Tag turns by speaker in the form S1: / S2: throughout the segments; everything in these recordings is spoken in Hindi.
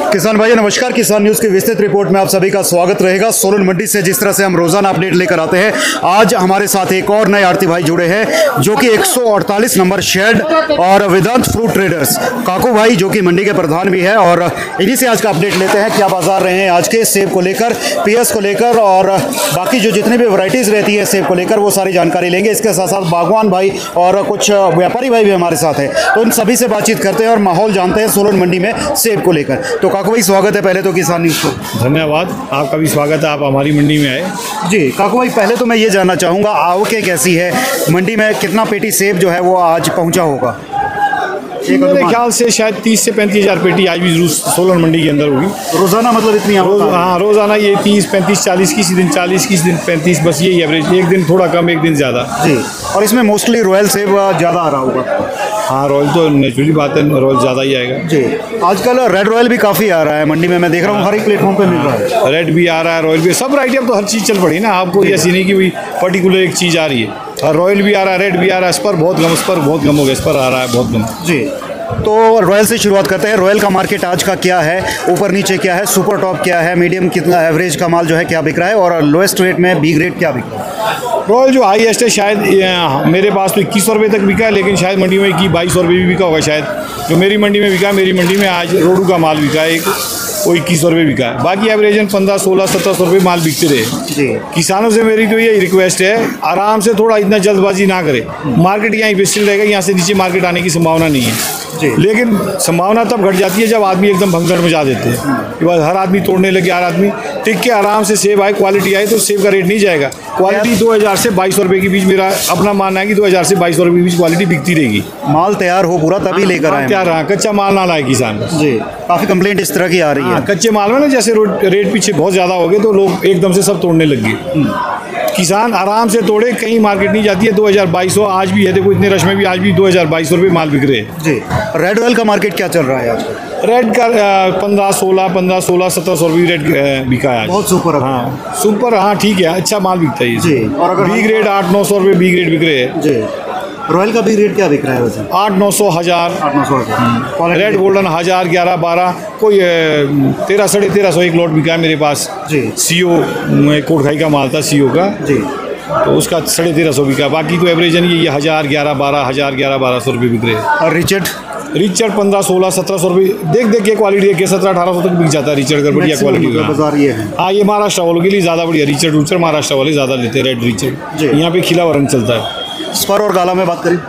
S1: किसान भाई नमस्कार। किसान न्यूज़ की विस्तृत रिपोर्ट में आप सभी का स्वागत रहेगा। सोलन मंडी से जिस तरह से हम रोजाना अपडेट लेकर आते हैं, आज हमारे साथ एक और नए आड़ती भाई जुड़े हैं जो कि 148 नंबर शेड और वेदांत फ्रूट ट्रेडर्स काकू भाई जो कि मंडी के प्रधान भी है, और इन्हीं से आज का अपडेट लेते हैं। क्या बाजार रहे हैं आज के सेब को लेकर, पीएस को लेकर और बाकी जो जितनी भी वैरायटीज़ रहती है सेब को लेकर, वो सारी जानकारी लेंगे। इसके साथ साथ बागवान भाई और कुछ व्यापारी भाई भी हमारे साथ हैं, तो उन सभी से बातचीत करते हैं और माहौल जानते हैं सोलन मंडी में सेब को लेकर। तो काकू भाई स्वागत है पहले तो किसान न्यूज़ को।
S2: धन्यवाद, आपका भी स्वागत है, आप हमारी मंडी में आए।
S1: जी काकू भाई, पहले तो मैं ये जानना चाहूँगा आवकें कैसी है मंडी में, कितना पेटी सेब जो है वो आज पहुँचा होगा?
S2: मेरे ख्याल से शायद 30 से 35 हज़ार पेटी आज भी सोलन मंडी के अंदर होगी
S1: रोजाना। मतलब इतनी
S2: हाँ, रोजाना ये 30, 35, 40, किसी दिन 40, किसी दिन 35, बस यही एवरेज। एक दिन थोड़ा कम, एक दिन ज़्यादा।
S1: जी, और इसमें मोस्टली रॉयल सेब ज़्यादा आ रहा होगा।
S2: हाँ, रॉयल तो नेचुरली बात है, रॉयल ज़्यादा ही आएगा।
S1: जी, आजकल रेड रॉयल भी काफ़ी आ रहा है मंडी में, मैं देख रहा हूँ हर एक प्लेटफॉर्म पे मिल रहा है।
S2: रेड भी आ रहा है, रॉयल भी, सब वैरायटी अब तो हर चीज़ चल पड़ी ना। आपको ऐसी नहीं कि वही पर्टिकुलर एक चीज़ आ रही है। रॉयल भी आ रहा है, रेड भी आ रहा है, स्पर बहुत कम हो गया, स्पर आ रहा है बहुत कम।
S1: जी, तो रॉयल से शुरुआत करते हैं। रॉयल का मार्केट आज का क्या है, ऊपर नीचे क्या है, सुपर टॉप क्या है, मीडियम कितना, एवरेज का माल जो है क्या बिक रहा है, और लोएस्ट रेट में बी ग्रेड क्या बिक रहा है?
S2: रॉयल जो हाईएस्ट है शायद मेरे पास तो 2100 रुपये तक बिका है, लेकिन शायद मंडी में 2200 रुपये भी बिका होगा शायद। जो मेरी मंडी में बिका, मेरी मंडी में आज रोडू का माल बिका है, वो 2100 रुपये बिका है। बाकी एवरेजन 1500, 1600, 1700 रुपये माल बिकते रहे।
S1: जी,
S2: किसानों से मेरी तो यही रिक्वेस्ट है, आराम से, थोड़ा इतना जल्दबाजी ना करें। मार्केट यहाँ इन्वेस्टिंग रहेगा, यहाँ से नीचे मार्केट आने की संभावना नहीं है। लेकिन संभावना तब घट जाती है जब आदमी एकदम भगदड़ मचा देते हैं कि बस हर आदमी तोड़ने लगे, हर आदमी टिक के आराम से सेब आए, क्वालिटी आए तो सेब का रेट नहीं जाएगा। क्वालिटी 2000 से 2200 रुपये के बीच, मेरा अपना मानना है कि 2000 से 2200 रुपये के बीच क्वालिटी बिकती रहेगी।
S1: माल तैयार हो पूरा तभी लेकर आए।
S2: तैयार रहा, कच्चा माल ना लाए किसान।
S1: जी, काफ़ी कंप्लेंट इस तरह की आ रही है।
S2: कच्चे माल में ना जैसे रेट पीछे बहुत ज़्यादा हो गए तो लोग एकदम से सब तोड़ने लग गए। किसान आराम से तोड़े, कहीं मार्केट नहीं जाती है। 2200 आज भी है, देखो इतने रश में भी आज भी 2200 रुपये माल बिक रहे हैं।
S1: जी, रेड रॉयल का मार्केट क्या चल रहा है आज?
S2: रेड का 15-16, 1700 रुपये रेट बिका है।
S1: बहुत सुपर।
S2: हाँ, सुपर, हाँ ठीक है, अच्छा माल बिकता है।
S1: जी, और अगर
S2: बी ग्रेड 800-900 रुपये बी ग्रेड बिक रहे हैं।
S1: जी, रॉयल का भी रेट क्या बिक रहा है वैसे?
S2: 800-900, 1000।
S1: 800-900।
S2: रेड गोल्डन 1000, 11, 12, कोई 13, 1350 एक लॉट बिका है मेरे पास।
S1: जी,
S2: सीओ कोटखाई का माल था, सीओ का।
S1: जी,
S2: तो उसका 1350 बिका। बाकी तो एवरेजन ये 1000, 11, 12, 1000, 11, 1200 रुपये बिक रहे हैं।
S1: और रिचर्ड
S2: 15, 16, 1700 रुपये देख के क्वालिटी है कि 17-1800 तक बिक जाता है रिचर्ड अगर बढ़िया क्वालिटी का।
S1: बाजार ये है।
S2: हाँ, ये महाराष्ट्र वालों के लिए ज़्यादा बढ़िया रिचर्ड महाराष्ट्र वाले ज़्यादा लेते हैं। रेड रिचर्ड यहाँ पे खिला हुआ रंग चलता है।
S1: स्पर और गाला में बात करें,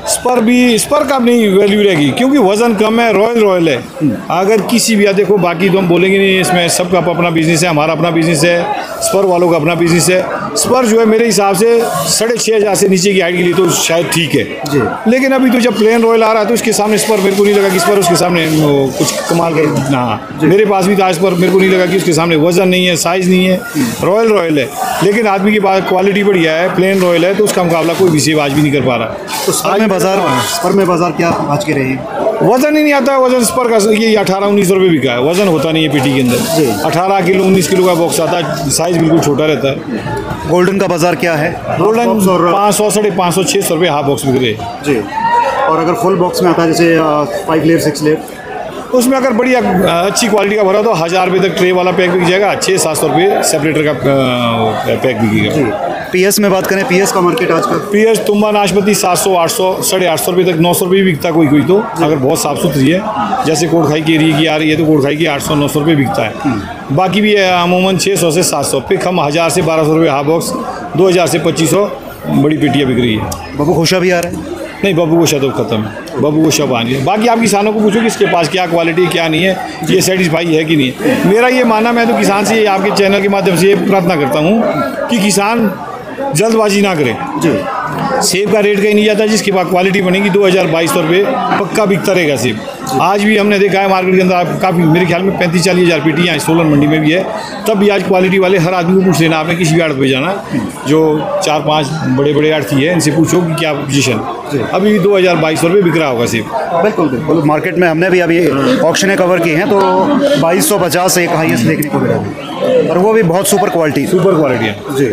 S2: स्पर का नहीं वैल्यू रहेगी क्योंकि वजन कम है, रॉयल है। अगर किसी भी, देखो बाकी तो हम बोलेंगे नहीं, इसमें सबका अपना बिजनेस है, हमारा अपना बिजनेस है, स्पर वालों का अपना बिजनेस है। स्पर जो है मेरे हिसाब से 6500 से नीचे की हाइट के लिए तो शायद ठीक है
S1: जी।
S2: लेकिन अभी तो जब प्लेन रॉयल आ रहा है तो इसके सामने स्पर मेरे को नहीं लगा कि स्पर उसके सामने कुछ कमाल कर। हाँ, मेरे पास भी था स्पर, मेरे को नहीं लगा कि उसके सामने वजन नहीं है, साइज़ नहीं है, रॉयल है, लेकिन आदमी के पास क्वालिटी बढ़िया है, प्लेन रॉयल है, तो उसका मुकाबला कोई भी सेब आज भी नहीं कर पा रहा।
S1: तो स्पर में बाजार क्या आज के रहे?
S2: वजन ही नहीं आता है। वजन स्पर का ये 18-19 रुपये बिका है। वजन होता नहीं है पेटी के अंदर। 18 किलो 19 किलो का बॉक्स आता है, साइज बिल्कुल छोटा रहता है।
S1: गोल्डन का बाजार क्या है?
S2: गोल्डन 500, 550, 600 रुपये हाफ बॉक्स बिक रहे हैं।
S1: जी, और अगर फुल बॉक्स में आता है जैसे 5 लेयर 6 लेयर,
S2: उसमें अगर बढ़िया अच्छी क्वालिटी का भरा तो 1000 रुपये तक ट्रे वाला पैक बिक जाएगा। 600-700 रुपये सेपरेटर का पैक बिकेगा।
S1: पीएस में बात करें, पीएस का मार्केट आज का?
S2: पीएस तुम्बा नाशपति 700, 800, 850 रुपये तक, 900 रुपये बिकता है कोई तो, अगर बहुत साफ़ सुथरी है। जैसे कोटखाई की एरिया की आ रही है तो कोटखाई की 800-900 रुपये बिकता है। बाकी भी अमूमन 600 से 700, पिक हम 1000 से 1200 रुपये हाफ बॉक्स, 2000 से 2500 बड़ी पेटियाँ बिक रही है।
S1: बब्बू खोशा भी आ रहा है?
S2: नहीं, बब्बू गोशा तो खत्म है, बब्बू गोशा बानी है। बाकी आप किसानों को पूछो कि इसके पास क्या क्वालिटी क्या नहीं है, ये सेटिस्फाई है कि नहीं है। मेरा ये मानना, मैं तो किसान से आपके चैनल के माध्यम से ये प्रार्थना करता हूँ कि किसान जल्दबाजी ना करें।
S1: जी,
S2: सेब का रेट कहीं नहीं जाता, जिसके बाद क्वालिटी बनेगी 2000-2200 रुपये पक्का बिकता रहेगा सेब। आज भी हमने देखा है मार्केट के अंदर काफ़ी, मेरे ख्याल में 35-40 हज़ार पेटी यहाँ सोलन मंडी में भी है। तब भी आज क्वालिटी वाले हर आदमी को पूछ लेना, आपने किसी भी आड़त पे जाना, जो 4-5 बड़े आड़ती है, इनसे पूछो कि क्या पोजीशन। अभी भी 2000-2200 रुपये बिक रहा होगा सेब।
S1: बिल्कुल मार्केट में हमने भी अभी ऑक्शनें कवर की हैं तो 2250 एक हाईएस्ट देखने को मिला, और वो भी बहुत सुपर क्वालिटी
S2: है। जी,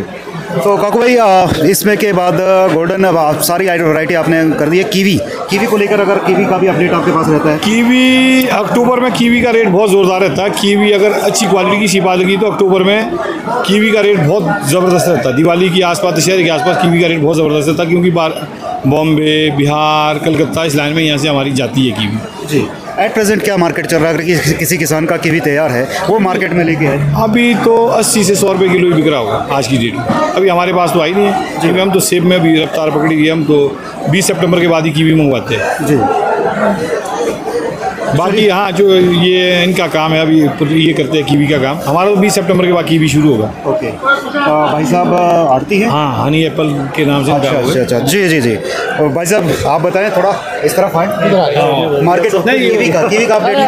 S1: तो काकू भाई इसमें के बाद गोल्डन सारी वैरायटी आपने कर दी है। कीवी को लेकर अगर कीवी का भी अपडेट आपके पास रहता है?
S2: कीवी अक्टूबर में कीवी का रेट बहुत ज़ोरदार रहता है। कीवी अगर अच्छी क्वालिटी की सीपा लगी तो अक्टूबर में कीवी का रेट बहुत ज़बरदस्त रहता है। दिवाली के आसपास, दशहरे के आसपास कीवी का रेट बहुत ज़बरदस्त रहता है, क्योंकि बॉम्बे, बिहार, कलकत्ता, इस लाइन में यहाँ से हमारी जाती है कीवी।
S1: जी। एट प्रेजेंट क्या मार्केट चल रहा है? अगर किसी किसान का कीवी तैयार है वो मार्केट में लेके आए,
S2: अभी तो 80 से 100 रुपये किलो ही बिक रहा होगा आज की डेट में। अभी हमारे पास तो आई नहीं है, क्योंकि हम तो सेब में भी रफ्तार पकड़ी हुई है। हम तो 20 सितंबर के बाद ही कीवी मंगवाते हैं।
S1: जी।
S2: बाकी हाँ, जो ये इनका काम है अभी ये करते हैं कीवी का काम। हमारा तो 20 सितंबर के बाद कीवी शुरू होगा।
S1: ओके। भाई साहब आरती है?
S2: हाँ, हनी एप्पल के नाम से इनका हुआ है।
S1: अच्छा। जी। भाई साहब आप बताएं, थोड़ा इस तरफ आए। मार्केट कीवी का अपडेट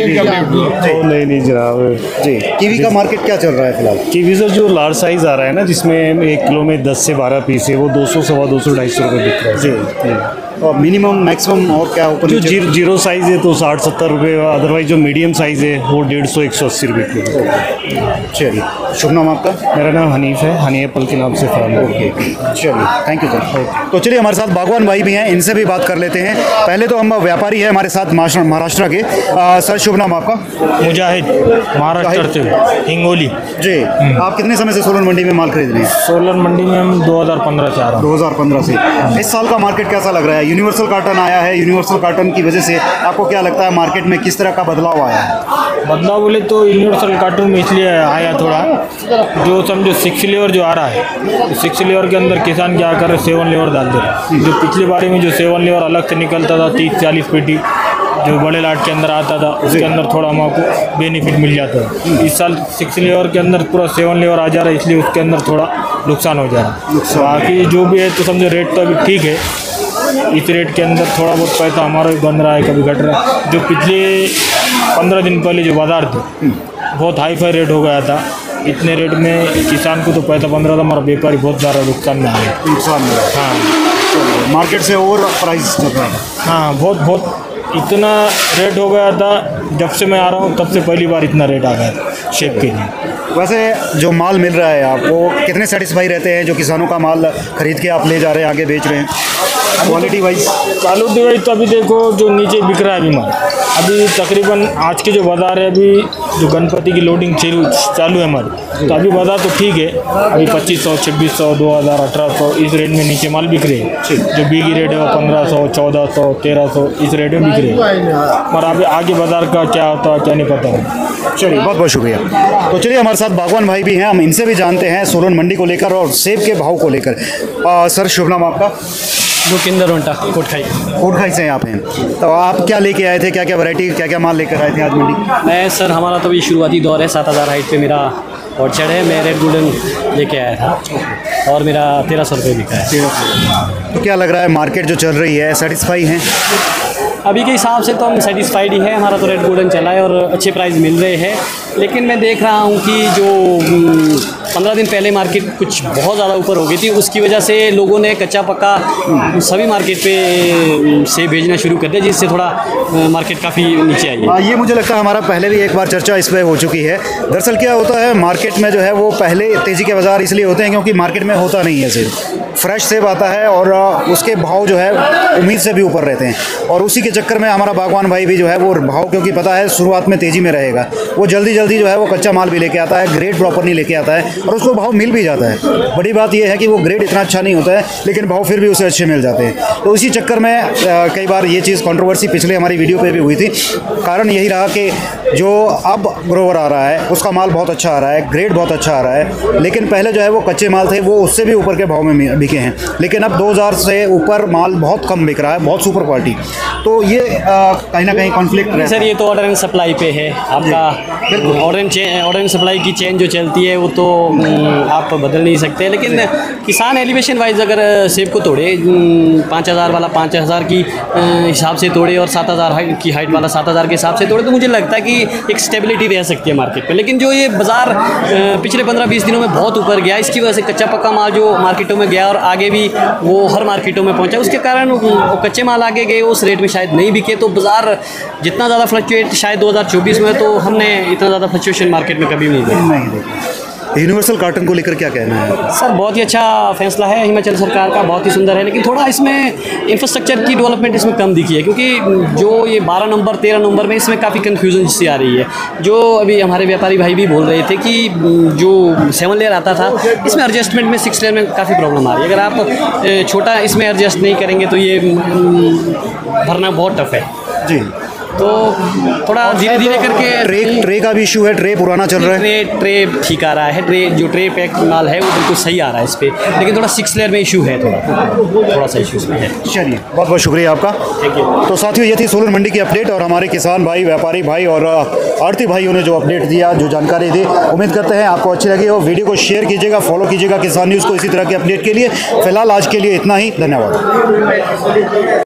S3: नहीं जनाब
S1: जी। कीवी का मार्केट क्या चल रहा है फिलहाल?
S3: कीवी सर जो लार्ज साइज़ आ रहा है ना, जिसमें 1 किलो में 10 से 12 पीस है, वो 200, सवा 200, 250 रुपये बिक रहा है।
S1: जी। और मिनिमम मैक्सिमम और क्या ऊपर?
S3: जो जीरो साइज़ है तो 60-70 रुपये, अदरवाइज जो मीडियम साइज़ है वो 150-180 रुपये किलो।
S1: चलिए, शुभ नाम आपका?
S3: मेरा नाम हनीफ है, हनी एप्पल के नाम से फार्म है।
S1: ओके, चलिए, थैंक यू सर। तो चलिए, हमारे साथ बागवान भाई भी हैं, इनसे भी बात कर लेते हैं। पहले तो हम व्यापारी है हमारे साथ महाराष्ट्र के। सर शुभ नाम आपका?
S4: मुजाहिद, महाराष्ट्र से, हिंगोली।
S1: जी। आप कितने समय से सोलन मंडी में माल खरीद रहे हैं?
S4: सोलन मंडी में हम 2015 से आ रहा हूँ।
S1: 2015 से। इस साल का मार्केट कैसा लग रहा है? यूनिवर्सल कार्टन आया है, यूनिवर्सल कार्टन की वजह से आपको क्या लगता है मार्केट में किस तरह का बदलाव आया है?
S4: बदलाव बोले तो यूनिवर्सल कार्टून में इसलिए आया थोड़ा, जो समझो 6 लेवर जो आ रहा है, 6 लेवर के अंदर किसान क्या कर रहे, 7 लेवर डाल दे रहे। जो पिछली बारी में जो 7 लेवर अलग से निकलता था 30-40 पेटी, जो बड़े लाट के अंदर आता था, उसके अंदर थोड़ा हमको बेनिफिट मिल जाता है। इस साल 6 लेवर के अंदर पूरा 7 लेवर आ जा रहा है, इसलिए उसके अंदर थोड़ा नुकसान हो जा रहा है। बाकी जो भी है तो समझो रेट तो अभी ठीक है। इस रेट के अंदर थोड़ा बहुत पैसा हमारा भी बन रहा है, कभी घट रहा है। जो पिछले 15 दिन पहले जो बाजार थे बहुत हाई फाई रेट हो गया था, इतने रेट में किसान को तो पैसा बन रहा था, हमारा व्यापारी बहुत ज़्यादा नुकसान में आ गया।
S1: नुकसान में?
S4: हाँ,
S1: मार्केट से ओवर प्राइस चल रहा था।
S4: हाँ, बहुत इतना रेट हो गया था। जब से मैं आ रहा हूँ तब से पहली बार इतना रेट आ गया शेप के लिए।
S1: वैसे जो माल मिल रहा है आपको, कितने सेटिस्फाई रहते हैं जो किसानों का माल खरीद के आप ले जा रहे हैं, आगे बेच रहे हैं? Quality wise?
S4: क्वालिटी वाइज तो अभी देखो जो नीचे बिक रहा है अभी माल, अभी तकरीबन आज के जो बाज़ार है, अभी जो गणपति की लोडिंग चालू है हमारी, तो अभी बाज़ार तो ठीक है। अभी 2500, 2600, 2000, 1800 इस रेट में नीचे माल बिक रहे हैं। जो बीगी रेट है वो 1500, 1400, 1300 इस रेट में बिक रहे हैं। और अभी आगे बाज़ार का क्या होता है क्या नहीं पता है।
S1: चलिए, बहुत बहुत शुक्रिया। तो चलिए, हमारे साथ बागवान भाई भी हैं, हम इनसे भी जानते हैं सोलन मंडी को लेकर और सेब के भाव को लेकर। सर शुभ नाम आपका?
S5: जोगिंदर वंटा,
S1: कोटखाई से आप हैं। तो आप क्या लेके आए थे, क्या क्या वैरायटी, क्या क्या माल लेकर आए थे आज मंडी?
S5: मैं सर, हमारा तो ये शुरुआती दौर है, 7000 हाइट पे मेरा ऑर्चर्ड है। मैं रेड गोल्डन लेके आया था और मेरा 1300 रुपये बिका है।
S1: तो क्या लग रहा है मार्केट जो चल रही है, सेटिस्फाई हैं?
S5: अभी के हिसाब से तो हम सेटिस्फाइड ही है। हमारा तो रेड गोल्डन चला है और अच्छे प्राइस मिल रहे हैं। लेकिन मैं देख रहा हूँ कि जो 15 दिन पहले मार्केट कुछ बहुत ज़्यादा ऊपर हो गई थी, उसकी वजह से लोगों ने कच्चा पक्का सभी मार्केट पे से भेजना शुरू कर दिया, जिससे थोड़ा मार्केट काफ़ी नीचे आई है।
S1: ये मुझे लगता है हमारा पहले भी एक बार चर्चा इस पर हो चुकी है। दरअसल क्या होता है मार्केट में जो है वो पहले तेज़ी के बाज़ार इसलिए होते हैं क्योंकि मार्केट में होता नहीं है सेब, फ्रेश सेब आता है और उसके भाव जो है उम्मीद से भी ऊपर रहते हैं। और उसी के चक्कर में हमारा बागवान भाई भी जो है वो भाव, क्योंकि पता है शुरुआत में तेज़ी में रहेगा, वो जल्दी जल्दी जो है वो कच्चा माल भी लेके आता है, ग्रेड प्रॉपर नहीं लेके आता है और उसको भाव मिल भी जाता है। बड़ी बात यह है कि वो ग्रेड इतना अच्छा नहीं होता है लेकिन भाव फिर भी उसे अच्छे मिल जाते हैं। तो इसी चक्कर में कई बार ये चीज़ कंट्रोवर्सी पिछले हमारी वीडियो पे भी हुई थी। कारण यही रहा कि जो अब ग्रोवर आ रहा है उसका माल बहुत अच्छा आ रहा है, ग्रेड बहुत अच्छा आ रहा है, लेकिन पहले जो है वो कच्चे माल थे वो उससे भी ऊपर के भाव में बिके हैं। लेकिन अब 2000 से ऊपर माल बहुत कम बिक रहा है, बहुत सुपर क्वालिटी। तो ये कहीं ना कहीं कॉन्फ्लिक्ट है
S5: सर। ये तो ऑर्डर एंड सप्लाई पे है आपका। ऑर्डर एंड सप्लाई की चेन जो चलती है वो तो आप बदल नहीं सकते। लेकिन किसान एलिवेशन वाइज अगर सेब को तोड़े, 5000 वाला 5000 की हिसाब से तोड़े और 7000 की हाइट वाला 7000 के हिसाब से तोड़े, तो मुझे लगता है कि एक स्टेबिलिटी रह सकती है मार्केट पे। लेकिन जो ये बाज़ार पिछले 15-20 दिनों में बहुत ऊपर गया, इसकी वजह से कच्चा पक्का माल जो मार्केटों में गया और आगे भी वो हर मार्केटों में पहुंचा, उसके कारण कच्चे माल आगे गए, उस रेट में शायद नहीं बिके। तो बाज़ार जितना ज़्यादा फ्लक्चुएट शायद 2024 में, तो हमने इतना ज़्यादा फ्लक्चुएशन मार्केट में कभी नहीं देखा।
S1: यूनिवर्सल कार्टन को लेकर क्या कहना है?
S5: सर बहुत ही अच्छा फैसला है हिमाचल सरकार का, बहुत ही सुंदर है, लेकिन थोड़ा इसमें इंफ्रास्ट्रक्चर की डेवलपमेंट इसमें कम दिखी है, क्योंकि जो ये 12 नंबर 13 नंबर में इसमें काफ़ी कन्फ्यूजन सी आ रही है। जो अभी हमारे व्यापारी भाई भी बोल रहे थे कि जो 7 लेयर आता था इसमें एडजस्टमेंट में 6 लेयर में काफ़ी प्रॉब्लम आ रही है। अगर आप छोटा इसमें एडजस्ट नहीं करेंगे तो ये भरना बहुत टफ है
S1: जी,
S5: तो थोड़ा धीरे धीरे करके
S1: ट्रे का भी इशू है, ट्रे पुराना चल रहा है।
S5: ट्रे ठीक आ रहा है, ट्रे पैक माल है वो बिल्कुल सही आ रहा है इस पे, लेकिन थोड़ा 6 लेयर में इशू है, थोड़ा सा इशू इसमें है।
S1: चलिए, बहुत बहुत शुक्रिया आपका।
S5: Thank you.
S1: तो साथियों, ये थी सोलन मंडी की अपडेट और हमारे किसान भाई, व्यापारी भाई और आड़ती भाइयों ने जो अपडेट दिया, जो जानकारी दी, उम्मीद करते हैं आपको अच्छी लगी हो। वीडियो को शेयर कीजिएगा, फॉलो कीजिएगा किसान न्यूज़ को इसी तरह के अपडेट के लिए। फिलहाल आज के लिए इतना ही, धन्यवाद।